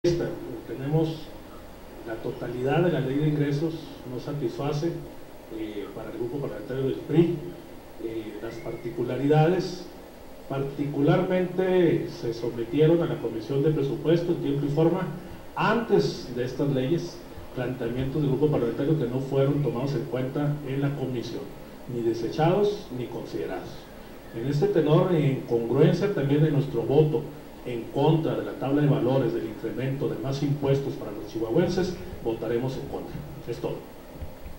Tenemos la totalidad de la ley de ingresos, no satisface para el grupo parlamentario del PRI. Las particularidades, particularmente se sometieron a la Comisión de Presupuesto en tiempo y forma antes de estas leyes, planteamientos del grupo parlamentario que no fueron tomados en cuenta en la comisión, ni desechados ni considerados. En este tenor, en congruencia también de nuestro voto en contra de la tabla de valores del incremento de más impuestos para los chihuahuenses, votaremos en contra. Es todo.